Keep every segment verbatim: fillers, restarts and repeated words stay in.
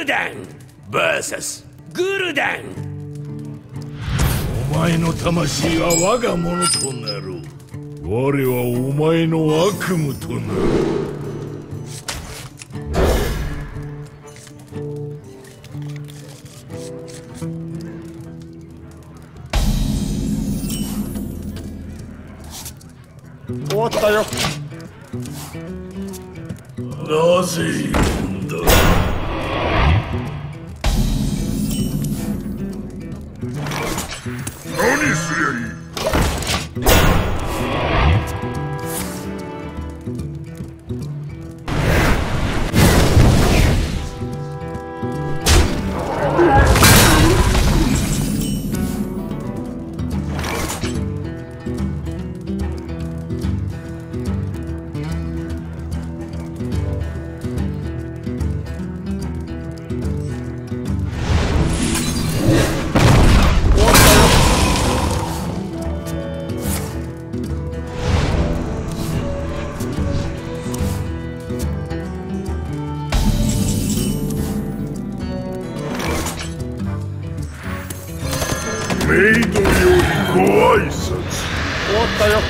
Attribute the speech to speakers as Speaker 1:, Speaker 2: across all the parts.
Speaker 1: ダン ブイエス グルダン。
Speaker 2: お前の魂は我がものとなろう。我はお前の悪夢となる。
Speaker 3: 終わったよ。
Speaker 2: なぜいるんだ。何すりゃいい。メイドよりご挨拶。終わ
Speaker 3: ったよ。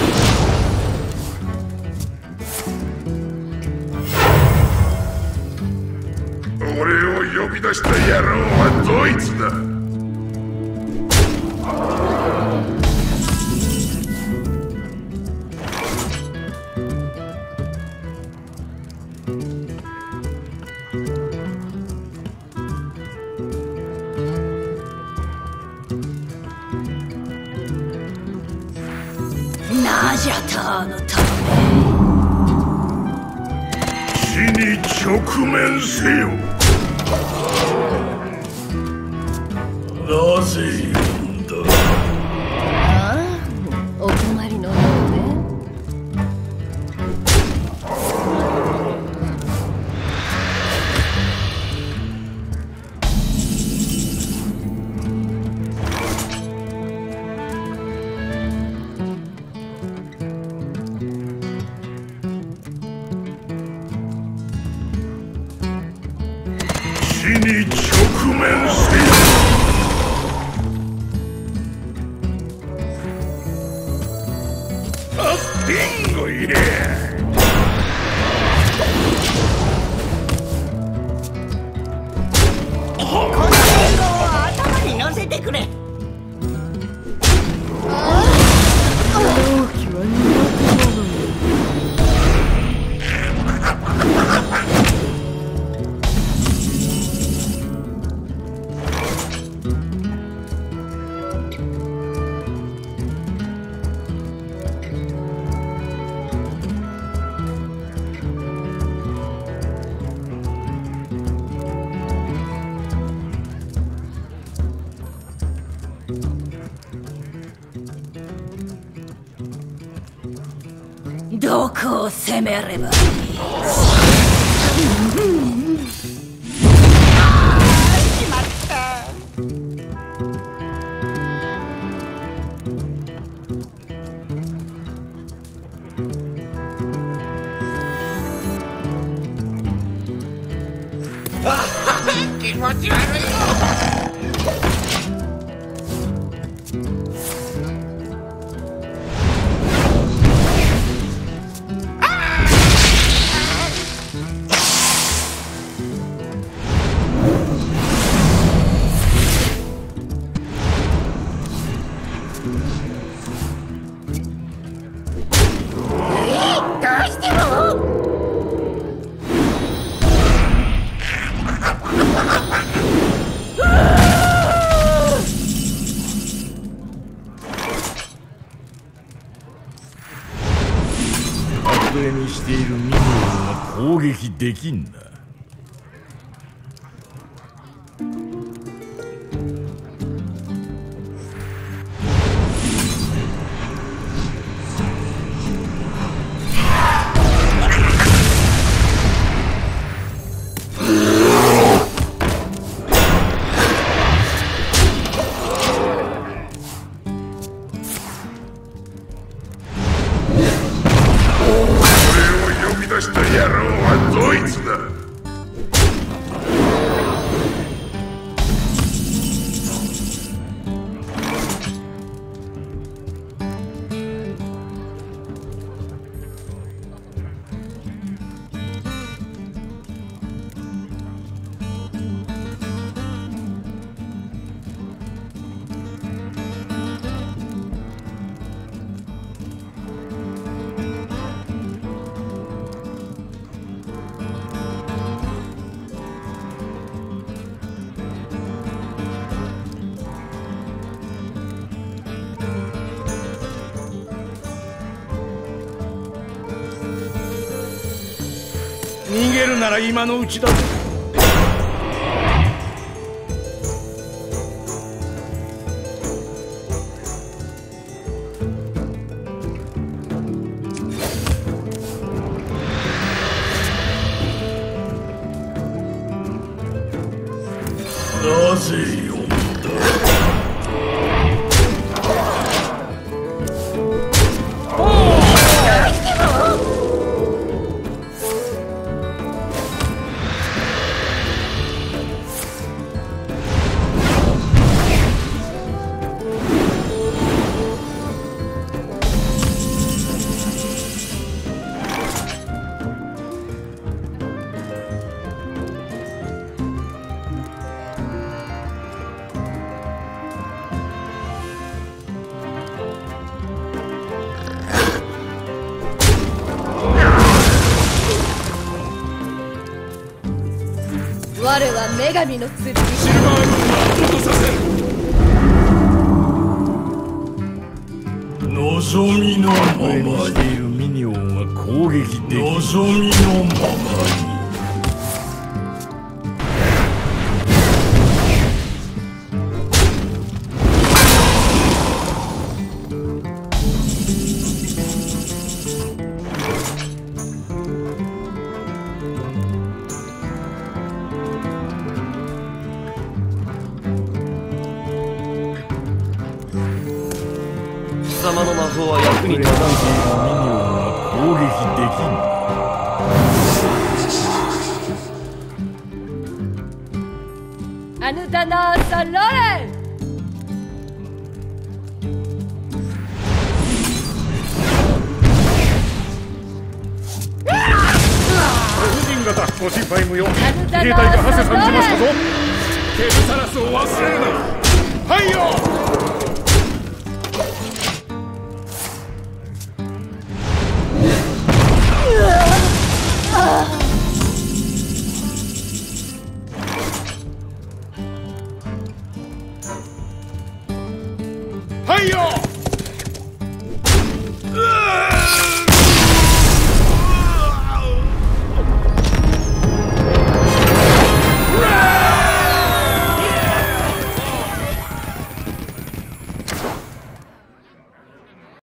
Speaker 2: 俺を呼び出した野郎はどいつだ。
Speaker 4: ナジャターのため
Speaker 2: 死に直面せよ。なぜいるんだ。
Speaker 4: ああ、お困りのようで。
Speaker 2: 死に直面せよ。あっビンゴいれ。
Speaker 4: このリンゴを頭に乗せてくれ。
Speaker 5: 容器は苦手なのに。
Speaker 4: どこを攻めればいい。ああ、しまった。
Speaker 1: 気持ち悪いよ。
Speaker 2: 上にしているミニオンが攻撃できんな。出した野郎はどいつだ。 逃げるなら今のうちだ。なぜ呼んだ？
Speaker 4: 我は女神の剣。
Speaker 2: シルバー軍は落とさせる。望みのままにいるミニオンは攻撃的。望みのままに。
Speaker 6: 貴様の魔法は役に立たん。
Speaker 2: ミニオンは攻撃できん。
Speaker 4: アヌタナーサロレン。
Speaker 3: 夫人方ご心配無用。自
Speaker 4: アヌタ
Speaker 3: 衛隊が
Speaker 4: ナーサ
Speaker 3: ハセさんじましたぞ。
Speaker 4: ロレン。
Speaker 2: ケルサラスを忘れるな。はいよ。はいよ。